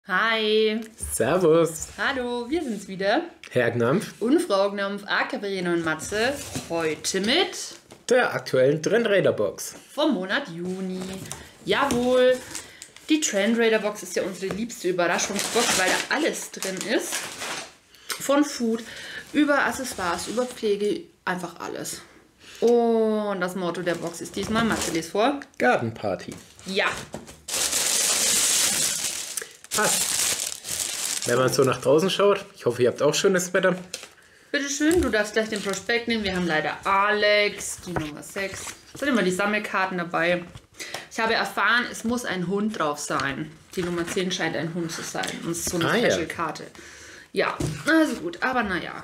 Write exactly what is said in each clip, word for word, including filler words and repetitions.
Hi. Servus. Hallo, wir sind's wieder. Herr Gnampf. Und Frau Gnampf, aka Verena und Matze. Heute mit der aktuellen Trendraider-Box. Vom Monat Juni. Jawohl. Die Trendraider-Box ist ja unsere liebste Überraschungsbox, weil da alles drin ist. Von Food über Accessoires, über Pflege, einfach alles. Und das Motto der Box ist diesmal, Matze, lies vor. Garden Party. Ja. Passt. Wenn man so nach draußen schaut, ich hoffe, ihr habt auch schönes Wetter. Bitteschön, du darfst gleich den Prospekt nehmen. Wir haben leider Alex, die Nummer sechs. Es sind immer die Sammelkarten dabei. Ich habe erfahren, es muss ein Hund drauf sein. Die Nummer zehn scheint ein Hund zu sein. Und es ist so eine ah, Special-Karte. Ja. ja, also gut, aber naja.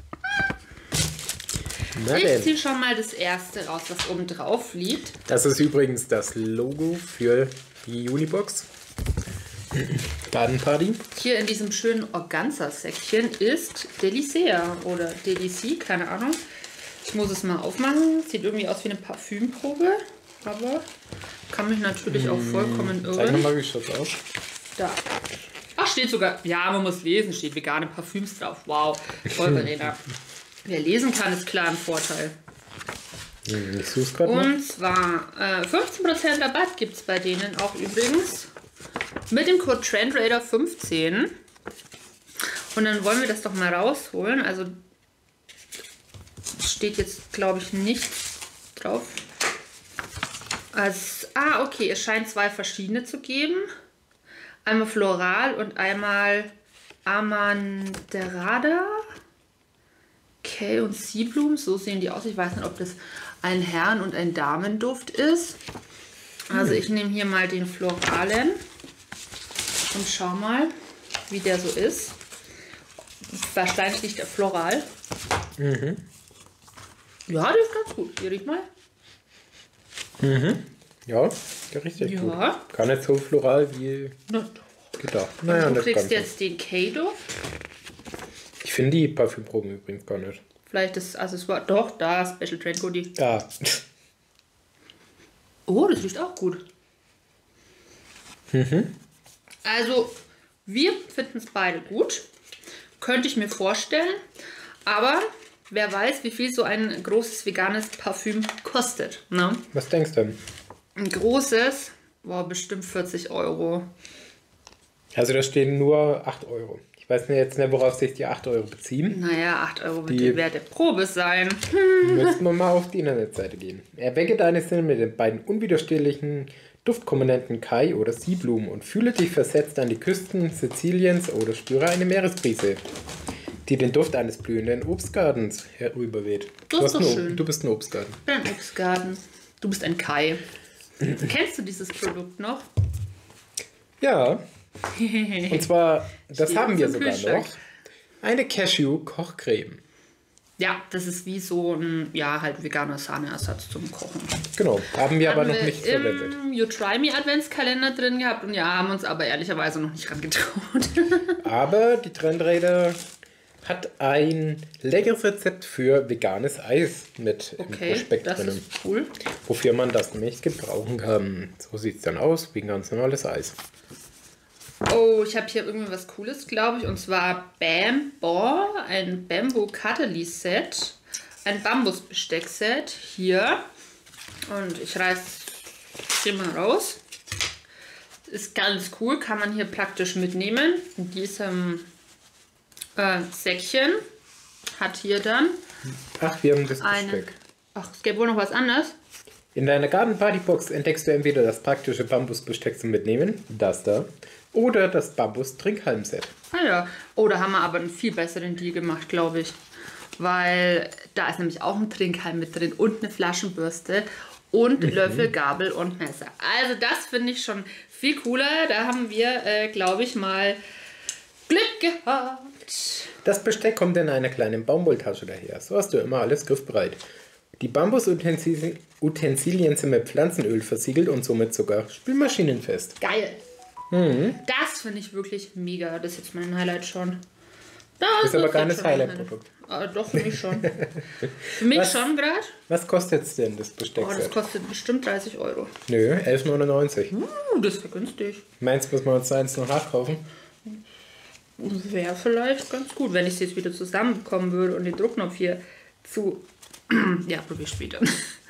Na ich ziehe schon mal das erste raus, was oben drauf liegt. Das ist übrigens das Logo für die Junibox. Garden Party. Hier in diesem schönen Organza-Säckchen ist Delicea oder Delicie, keine Ahnung. Ich muss es mal aufmachen. Sieht irgendwie aus wie eine Parfümprobe, aber kann mich natürlich auch vollkommen irren. Zeig nochmal, wie schaut aus. Da. Ach, steht sogar, ja, man muss lesen, steht vegane Parfüms drauf. Wow, voll Verena. Wer lesen kann, ist klar im Vorteil. Ich suche gerade Und mal. zwar äh, fünfzehn Prozent Rabatt gibt es bei denen auch übrigens. Mit dem Code Trendraider fünfzehn. Und dann wollen wir das doch mal rausholen. Also steht jetzt, glaube ich, nicht drauf. Also, ah, okay, es scheint zwei verschiedene zu geben. Einmal Floral und einmal Amanderada. Okay, und Seabloom, so sehen die aus. Ich weiß nicht, ob das ein Herren- und ein Damenduft ist. Also ich nehme hier mal den Floralen und schau mal, wie der so ist. Wahrscheinlich nicht der Floral. Mhm. Ja, der ist ganz gut. Hier riecht mal. Mhm. Ja, der riecht echt Ja. gut. Gar nicht so floral wie Na doch. gedacht. Naja, Naja, du nicht kriegst ganz jetzt den K-Duft. Ich finde die Parfümproben übrigens gar nicht. Vielleicht das Accessoire. Doch, da, Special Trend Goodie. Da. Oh, das riecht auch gut. Mhm. Also, wir finden es beide gut. Könnte ich mir vorstellen. Aber wer weiß, wie viel so ein großes veganes Parfüm kostet. Ne? Was denkst du denn? Ein großes, war bestimmt vierzig Euro. Also da stehen nur acht Euro. Ich weiß nicht jetzt nicht, worauf sich die acht Euro beziehen. Naja, acht Euro wird Die- die Wert der Probe sein. Müssten wir mal auf die Internetseite gehen. Erwecke deine Sinne mit den beiden unwiderstehlichen Duftkomponenten Kai oder Seabloom und fühle dich versetzt an die Küsten Siziliens oder spüre eine Meeresbrise, die den Duft eines blühenden Obstgartens herüberweht. Das ist hast doch einen Ob- schön. Du bist ein Obstgarten. Ich bin ein Obstgarten. Du bist ein Kai. Kennst du dieses Produkt noch? Ja, und zwar, das Steht haben wir im sogar Kühlschrank. noch, eine Cashew-Kochcreme. Ja, das ist wie so ein, ja, halt veganer Sahneersatz zum Kochen. Genau, haben wir aber Haben noch wir nicht verwendet. im You Try Me Adventskalender drin gehabt und ja, haben uns aber ehrlicherweise noch nicht rangetraut. Aber die Trendraider hat ein leckeres Rezept für veganes Eis mit im Okay, Prospekt das drin. ist cool. Wofür man das nämlich gebrauchen kann. So sieht es dann aus, wie ein ganz normales Eis. Oh, ich habe hier irgendwie was Cooles, glaube ich. Und zwar Bamboo, ein Bamboo Cutlery Set. Ein Bambusbesteck-Set hier. Und ich reiß hier mal raus. Ist ganz cool, kann man hier praktisch mitnehmen. In diesem äh, Säckchen hat hier dann Ach, wir haben das einen... Besteck. Ach, es gäbe wohl noch was anderes. In deiner Garden Party Box entdeckst du entweder das praktische Bambusbesteck zum Mitnehmen, das da, oder das Bambus-Trinkhalmset. Ah ja. Oh, da haben wir aber einen viel besseren Deal gemacht, glaube ich. Weil da ist nämlich auch ein Trinkhalm mit drin und eine Flaschenbürste und Löffel, Gabel und Messer. Also das finde ich schon viel cooler. Da haben wir, äh, glaube ich, mal Glück gehabt. Das Besteck kommt in einer kleinen Baumwolltasche daher. So hast du immer alles griffbereit. Die Bambusutensilien Utensilien sind mit Pflanzenöl versiegelt und somit sogar spülmaschinenfest. Geil. Mhm. Das finde ich wirklich mega. Das ist jetzt mein Highlight schon. Das ist aber gar jetzt kein schon Highlight-Produkt. Ah, doch, für mich schon. Für mich Was? schon gerade. Was kostet es denn, das Oh, Besteckset? das kostet bestimmt dreißig Euro. Nö, elf neunundneunzig. Uh, das wäre günstig. Meinst du, müssen wir uns eins noch nachkaufen? Wäre vielleicht ganz gut, wenn ich es jetzt wieder zusammenbekommen würde und den Druckknopf hier zu... ja, probier später.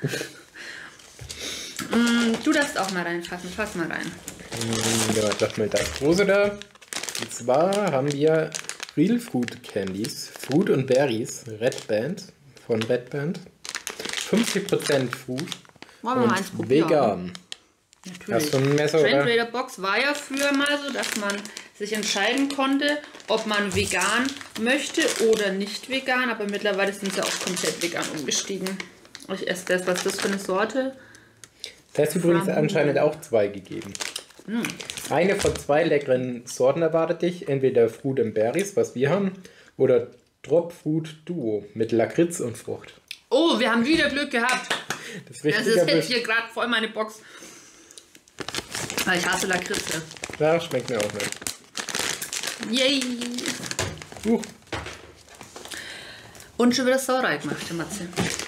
Mm, du darfst auch mal reinfassen. Fass mal rein. Ja, sag mal das große da. Und zwar haben wir Real Fruit Candies, Fruit und Berries, Red Band von Red Band. fünfzig Prozent Fruit Wollen wir mal eins und probieren? vegan. Natürlich. Hast du ein Messer, Trend oder? Raider Box war ja früher mal so, dass man sich entscheiden konnte, ob man vegan möchte oder nicht vegan, aber mittlerweile sind sie auch komplett vegan umgestiegen. Ich esse das. Was ist das für eine Sorte? Da ist übrigens Frambozen. anscheinend auch zwei gegeben. Hm. Eine von zwei leckeren Sorten erwartet dich. Entweder Fruit and Berries, was wir haben, oder Drop Fruit Duo mit Lakritz und Frucht. Oh, wir haben wieder Glück gehabt. Das ist Das richtig ist jetzt erwischt. hier gerade voll meine Box. Weil ich hasse Lakritze. Ja, schmeckt mir auch nicht. Yay! Huch. Und schon wieder Sauerei gemacht, der Matze.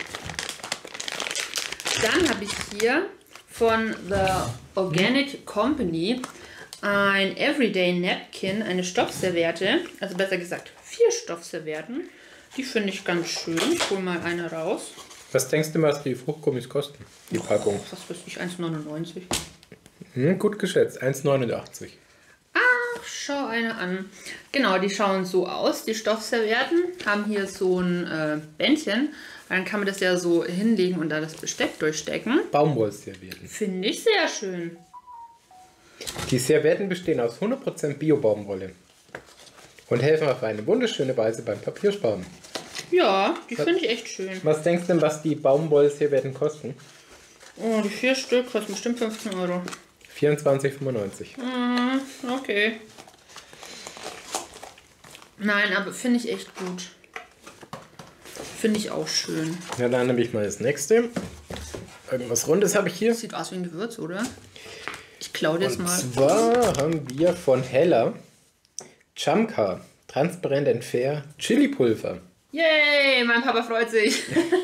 Dann habe ich hier von The Organic Company ein Everyday Napkin, eine Stoffserviette, also besser gesagt vier Stoffservietten. Die finde ich ganz schön. Ich hole mal eine raus. Was denkst du, was die Fruchtgummis kosten? Die Packung. Was weiß ich, eins neunundneunzig. Hm, gut geschätzt, eins neunundachtzig. Ach, schau eine an. Genau, die schauen so aus. Die Stoffservietten haben hier so ein äh, Bändchen. Dann kann man das ja so hinlegen und da das Besteck durchstecken. Baumwollservietten. Finde ich sehr schön. Die Servietten bestehen aus hundert Prozent Bio-Baumwolle und helfen auf eine wunderschöne Weise beim Papiersparen. Ja, die finde ich echt schön. Was denkst du denn, was die Baumwollservietten kosten? Oh, die vier Stück kosten bestimmt fünfzehn Euro. vierundzwanzig fünfundneunzig. Mhm, okay. Nein, aber finde ich echt gut. Finde ich auch schön. Ja, dann nehme ich mal das nächste. Irgendwas Rundes habe ich hier. Sieht aus wie ein Gewürz, oder? Ich klaue das Und mal. zwar haben wir von Hella Chamka, transparent and fair, Chili-Pulver. Yay, mein Papa freut sich.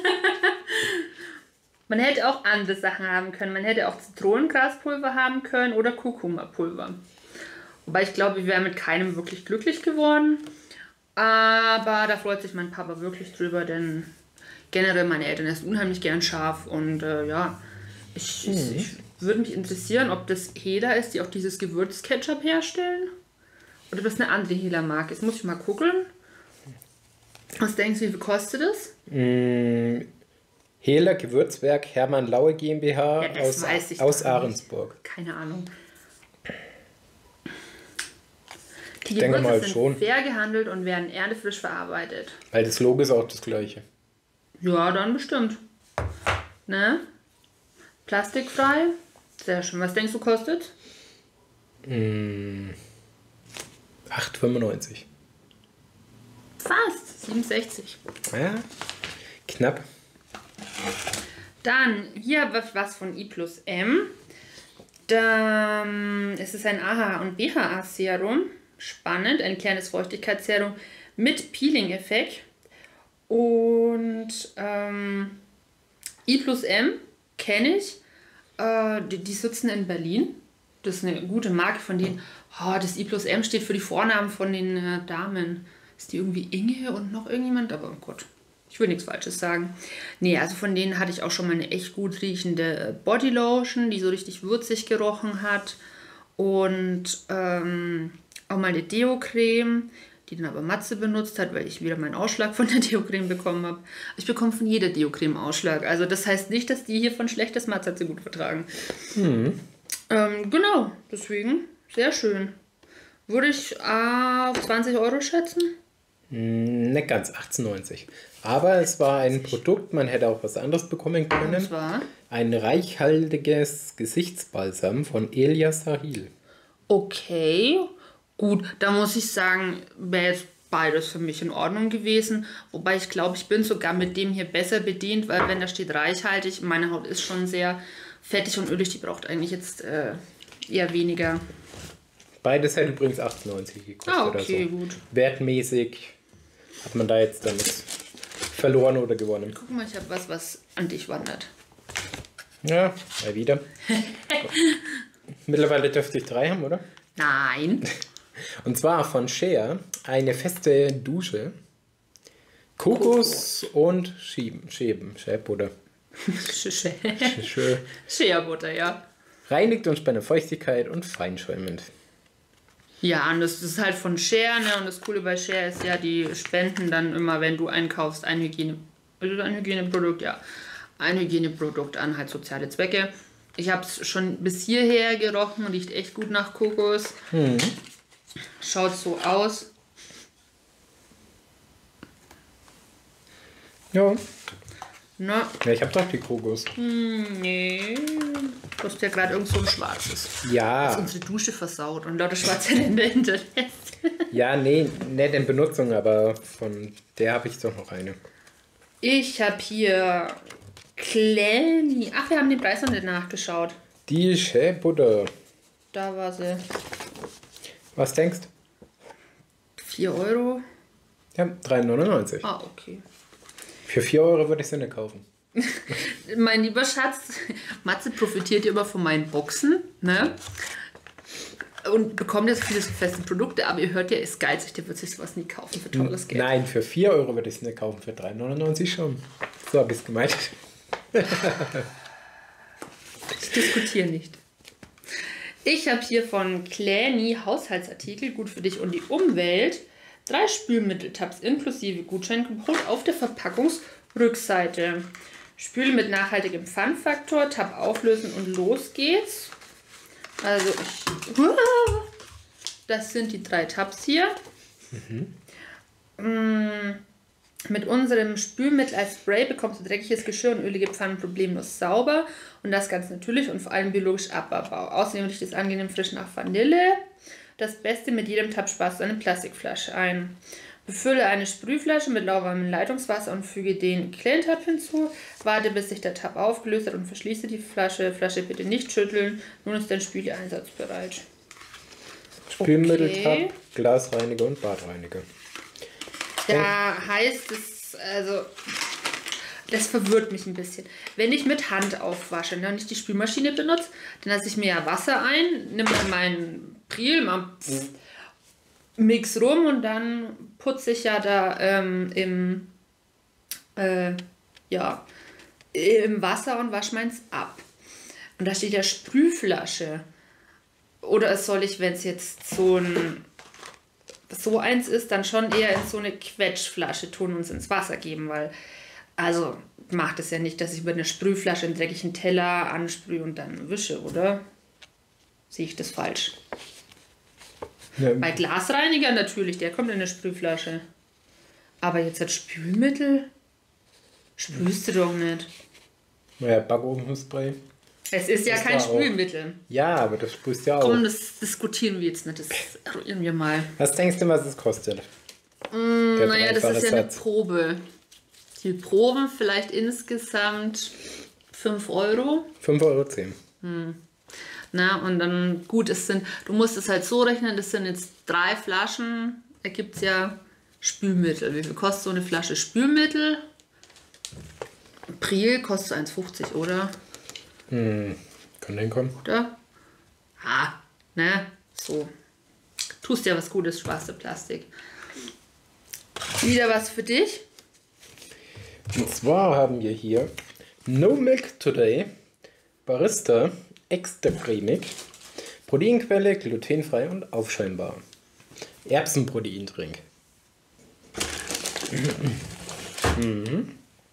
Man hätte auch andere Sachen haben können. Man hätte auch Zitronengraspulver haben können oder Kurkuma-Pulver. Wobei ich glaube, wir wären mit keinem wirklich glücklich geworden. Aber da freut sich mein Papa wirklich drüber, denn generell meine Eltern essen unheimlich gern scharf. Und äh, ja, ich, Mhm. ich, ich würde mich interessieren, ob das Hela ist, die auch dieses Gewürzketchup herstellen. Oder ob das eine andere Hela-Marke ist. Muss ich mal gucken. Was denkst du, wie viel kostet das? Mm, Hela Gewürzwerk Hermann Laue GmbH Ja, das aus, weiß ich aus doch nicht. Ahrensburg. Keine Ahnung. Die Ich denke Gewürze mal sind schon. fair gehandelt und werden erdefrisch verarbeitet. Weil das Logo ist auch das gleiche. Ja, dann bestimmt. Ne? Plastikfrei. Sehr schön. Was denkst du, kostet? Mm, acht fünfundneunzig. Fast. siebenundsechzig. Ja, knapp. Dann, hier habe ich was von I plus M. Da, ähm, es ist ein A H A und B H A-Serum. Spannend. Ein kleines Feuchtigkeitsserum mit Peeling-Effekt. Und ähm, I plus M kenne ich. Äh, die, die sitzen in Berlin. Das ist eine gute Marke von denen. Oh, das I plus M steht für die Vornamen von den äh, Damen. Ist die irgendwie Inge und noch irgendjemand? Aber oh Gott, ich will nichts Falsches sagen. Nee, also von denen hatte ich auch schon mal eine echt gut riechende Bodylotion, die so richtig würzig gerochen hat. Und ähm, auch mal eine Deo-Creme, die dann aber Matze benutzt hat, weil ich wieder meinen Ausschlag von der Deo-Creme bekommen habe. Ich bekomme von jeder Deo-Creme Ausschlag. Also das heißt nicht, dass die hier von schlechtes Matze hat sie gut vertragen. Mhm. Ähm, genau, deswegen sehr schön. Würde ich auf zwanzig Euro schätzen? Mm, nicht ganz, achtzehn neunzig. Aber es war ein Produkt, man hätte auch was anderes bekommen Und können. zwar? Ein reichhaltiges Gesichtsbalsam von Elia Sahil. Okay, gut, da muss ich sagen, wäre jetzt beides für mich in Ordnung gewesen. Wobei ich glaube, ich bin sogar mit dem hier besser bedient, weil wenn da steht reichhaltig, meine Haut ist schon sehr fettig und ölig, die braucht eigentlich jetzt äh, eher weniger. Beides hätte übrigens achtzehn neunzig gekostet. Ah, okay, also gut. wertmäßig Hat man da jetzt damit verloren oder gewonnen? Guck mal, ich habe was, was an dich wandert. Ja, mal wieder. Mittlerweile dürfte ich drei haben, oder? Nein. Und zwar von Shea eine feste Dusche. Kokos und Schieben. Schäben. Schäbbutter. Shea-Butter, ja. Reinigt und spendet Feuchtigkeit und feinschäumend. Ja, und das ist halt von Shea, ne? Und das Coole bei Shea ist ja, die spenden dann immer, wenn du einkaufst, ein Hygiene, also ein Hygieneprodukt, ja. Ein Hygieneprodukt an halt soziale Zwecke. Ich habe es schon bis hierher gerochen und riecht echt gut nach Kokos. Mhm. Schaut so aus. Ja. Na, Ja, ich habe doch die Kokos. hm, nee. Du hast ja gerade irgend so ein schwarzes. Das Ja. unsere Dusche versaut und lauter schwarze Ränder hinterlässt. Ja, nee, nicht in Benutzung, aber von der habe ich doch noch eine. Ich habe hier Clanny. Ach, wir haben den Preis noch nicht nachgeschaut. Die Schäbbutter. Da war sie. Was denkst du? vier Euro. Ja, drei neunundneunzig. Ah, okay. Für vier Euro würde ich sie nicht kaufen. Mein lieber Schatz, Matze profitiert ja immer von meinen Boxen, ne? Und bekommt jetzt viele feste Produkte, aber ihr hört ja, ist geizig, der wird sich sowas nie kaufen für teures Geld. Nein, für vier Euro würde ich es nicht kaufen, für drei neunundneunzig schon. So habe ich es gemeint. Ich diskutiere nicht. Ich habe hier von Clanny Haushaltsartikel, gut für dich und die Umwelt, drei Spülmitteltabs inklusive Gutscheincode auf der Verpackungsrückseite. Spüle mit nachhaltigem Pfannfaktor, Tab auflösen und los geht's. Also ich... Das sind die drei Tabs hier. Mhm. Mit unserem Spülmittel als Spray bekommst du dreckiges Geschirr und ölige Pfannen problemlos sauber. Und das ganz natürlich und vor allem biologisch abbaubar. Außerdem riecht es angenehm frisch nach Vanille. Das Beste, mit jedem Tab sparst du eine Plastikflasche ein. Befülle eine Sprühflasche mit lauwarmem Leitungswasser und füge den Clean-Tab hinzu. Warte, bis sich der Tab aufgelöst hat und verschließe die Flasche. Flasche bitte nicht schütteln. Nun ist dein Spüli einsatzbereit. Spülmitteltab, Okay. Glasreiniger und Badreiniger. Da heißt es, also, das verwirrt mich ein bisschen. Wenn ich mit Hand aufwasche ne, und ich die Spülmaschine benutze, dann lasse ich mir ja Wasser ein, nehme dann meinen Priel, mal pff, mix rum und dann putze ich ja da ähm, im, äh, ja, im Wasser und wasche meins ab. Und da steht ja Sprühflasche. Oder soll ich, wenn es jetzt so ein so eins ist, dann schon eher in so eine Quetschflasche tun und es ins Wasser geben, weil, also macht es ja nicht, dass ich über eine Sprühflasche einen dreckigen Teller ansprühe und dann wische, oder? Sehe ich das falsch? Ja, Bei Glasreiniger natürlich, der kommt in eine Sprühflasche. Aber jetzt als Spülmittel sprühst du doch nicht. ja, Backofenspray. Es ist ja Das kein war auch- Spülmittel. Ja, aber das sprühst ja auch. Komm, das diskutieren wir jetzt nicht, das eruieren wir mal. Was denkst du, was es kostet? Mm, Der naja, das dreifache ist ja eine Satz. Probe. Die Proben vielleicht insgesamt fünf Euro. fünf Euro zehn. Na, und dann, gut, es sind, du musst es halt so rechnen, das sind jetzt drei Flaschen, ergibt es ja Spülmittel. Wie viel kostet so eine Flasche Spülmittel? Priel kostet eins fünfzig, oder? Hm, kann hinkommen. Oder? Ah, ne, so. Tust ja was Gutes, schwarze Plastik. Wieder was für dich? Und zwar haben wir hier No Milk Today, Barista, extra cremig, Proteinquelle, glutenfrei und aufschäumbar. Erbsenproteindrink. mhm.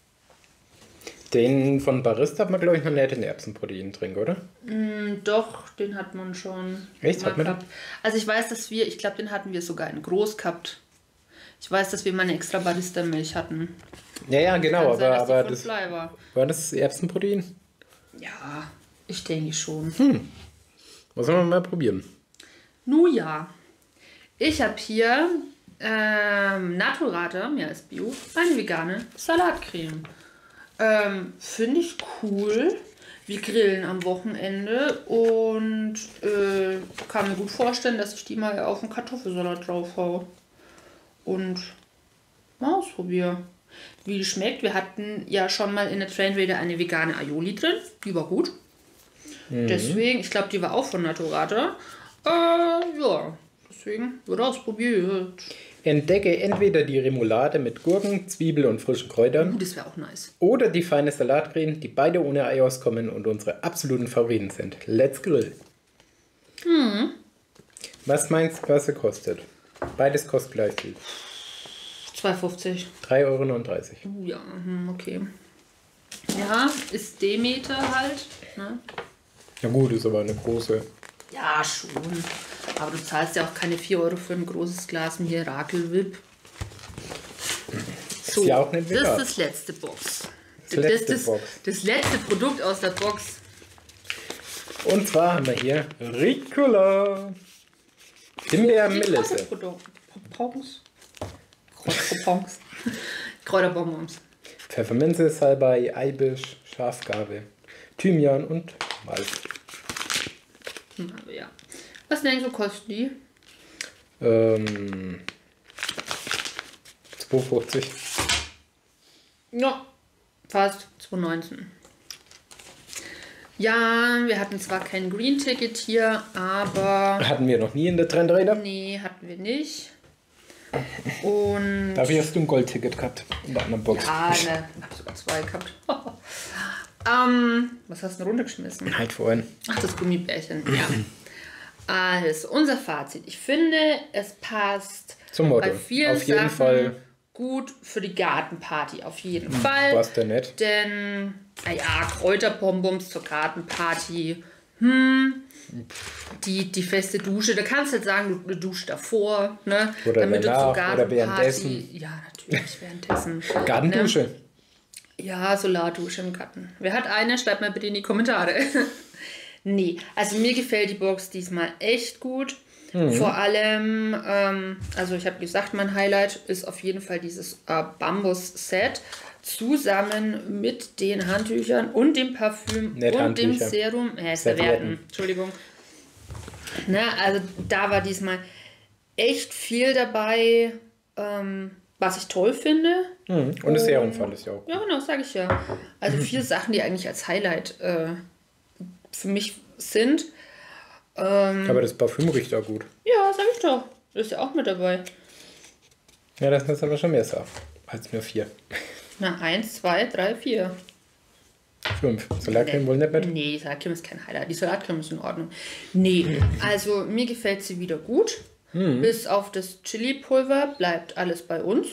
Den von Barista hat man, glaube ich, noch nicht den Erbsenproteindrink, oder? Mm, doch, den hat man schon. Echt? mal Hat man den? gehabt. Also ich weiß, dass wir, ich glaube, den hatten wir sogar in groß gehabt. Ich weiß, dass wir mal eine extra Barista-Milch hatten. Ja, ja, genau, Kann sein, aber, dass die aber von das, Fly war. war das Erbsenprotein? Ja, ich denke schon. Muss man mal probieren. Nun ja, ich habe hier ähm, Naturata, mehr als Bio, eine vegane Salatcreme. Ähm, Finde ich cool. Wir grillen am Wochenende und äh, kann mir gut vorstellen, dass ich die mal auf einen Kartoffelsalat drauf hau. Und mal ausprobieren, wie die schmeckt. Wir hatten ja schon mal in der Trend Raider eine vegane Aioli drin. Die war gut. Mhm. Deswegen, ich glaube, die war auch von Naturata. Äh, ja, deswegen wird ausprobiert. Entdecke entweder die Remoulade mit Gurken, Zwiebel und frischen Kräutern. Uh, das wäre auch nice. Oder die feine Salatcreme, die beide ohne Ei auskommen und unsere absoluten Favoriten sind. Let's grill. Mhm. Was meinst du, was sie kostet? Beides kostet gleich viel. zwei fünfzig. drei Euro neununddreißig. Uh, ja, okay. Ja, ist Demeter halt. Ne? Ja gut, ist aber eine große. Ja, schon. Aber du zahlst ja auch keine vier Euro für ein großes Glas Miracle Whip. So, ist ja auch nicht das vegan. ist das letzte Box. Das letzte das, Box. Das letzte Produkt aus der Box. Und zwar haben wir hier Ricola. Himbeer-Melisse. Kräuterpompons. Kräuterpompons. Kräuterbonbons. Pfefferminze, Salbei, Eibisch, Schafgarbe, Thymian und Malz. Ja. Was denkst du, kosten die? Ähm, zwei fünfzig. Ja, fast zwei neunzehn. Ja, wir hatten zwar kein Green-Ticket hier, aber... Hatten wir noch nie in der Trend Raider? Nee, hatten wir nicht. Und... Dafür hast du ein Gold-Ticket gehabt in der anderen Box. Ja, ne, ich hab sogar zwei gehabt. ähm, was hast du denn runtergeschmissen? Halt vorhin. Ach, das Gummibärchen, ja. Also, unser Fazit. Ich finde, es passt Zum Motto. bei vielen Auf jeden Sachen Fall. Gut für die Gartenparty. Auf jeden Fall. Was denn nicht? Denn, naja, Kräuterbonbons zur Gartenparty. Hm. Die, die feste Dusche. Da kannst du halt sagen, du, du duschst davor. Ne? Oder damit danach, du zur oder Gartenparty. währenddessen. Ja, natürlich währenddessen. Gartendusche. Ne? Ja, Solardusche im Garten. Wer hat eine? Schreibt mal bitte in die Kommentare. Nee, also mir gefällt die Box diesmal echt gut. Mhm. Vor allem, ähm, also ich habe gesagt, mein Highlight ist auf jeden Fall dieses äh, Bambus-Set zusammen mit den Handtüchern und dem Parfüm Nicht und Handtücher. dem Serum. Äh, Servietten. Servietten, Entschuldigung. Ne, also da war diesmal echt viel dabei, ähm, was ich toll finde. Mhm. Und das Serum fand ich auch. Ja, genau, sage ich ja. Also vier Sachen, die eigentlich als Highlight äh, für mich sind. Ähm, Aber das Parfüm riecht auch gut. ja, sag ich doch. Ist ja auch mit dabei. Ja, das ist aber schon mehr Saft als nur vier. Na, eins, zwei, drei, vier. Fünf. Salatcreme wohl nicht mit? Nee, die Salatcreme ist kein Highlight. Die Salatcreme ist in Ordnung. Nee, also mir gefällt sie wieder gut. Mhm. Bis auf das Chili-Pulver bleibt alles bei uns.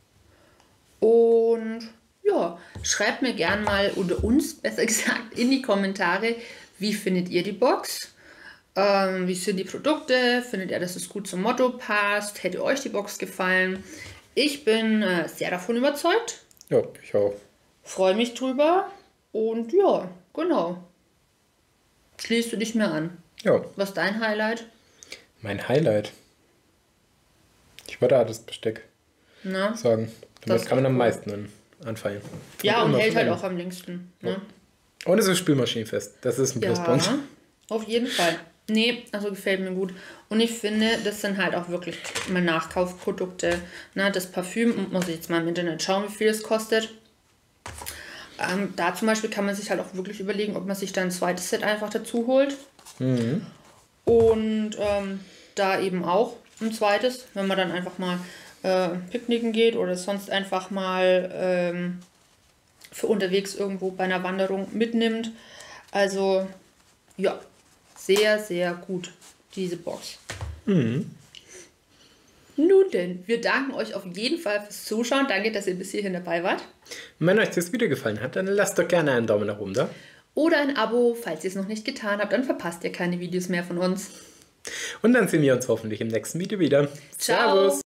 Und ja, schreibt mir gern mal, oder uns besser gesagt, in die Kommentare, wie findet ihr die Box? Ähm, wie sind die Produkte? Findet ihr, dass es gut zum Motto passt? Hätte euch die Box gefallen? Ich bin äh, sehr davon überzeugt. Ja, ich auch. Freue mich drüber. Und ja, genau. Schließt du dich mir an? Ja. Was ist dein Highlight? Mein Highlight? Ich würde auch das Besteck Na? sagen. Damit Das kann man am cool. meisten anfallen. Ja, und immer hält halt verwenden. auch am längsten. Ne? Und es ist spülmaschinenfest. Das ist ein Ja, Pluspunkt. auf jeden Fall. Nee, also gefällt mir gut. Und ich finde, das sind halt auch wirklich mal Nachkaufprodukte. Na, das Parfüm, muss ich jetzt mal im Internet schauen, wie viel es kostet. Ähm, da zum Beispiel kann man sich halt auch wirklich überlegen, ob man sich dann ein zweites Set einfach dazu holt. Mhm. Und ähm, da eben auch ein zweites, wenn man dann einfach mal äh, picknicken geht oder sonst einfach mal ähm, für unterwegs irgendwo bei einer Wanderung mitnimmt. Also ja, sehr, sehr gut, diese Box. Mhm. Nun denn, wir danken euch auf jeden Fall fürs Zuschauen. Danke, dass ihr bis hierhin dabei wart. Und wenn euch das Video gefallen hat, dann lasst doch gerne einen Daumen nach oben da. Oder ein Abo, falls ihr es noch nicht getan habt, dann verpasst ihr keine Videos mehr von uns. Und dann sehen wir uns hoffentlich im nächsten Video wieder. Ciao. Servus.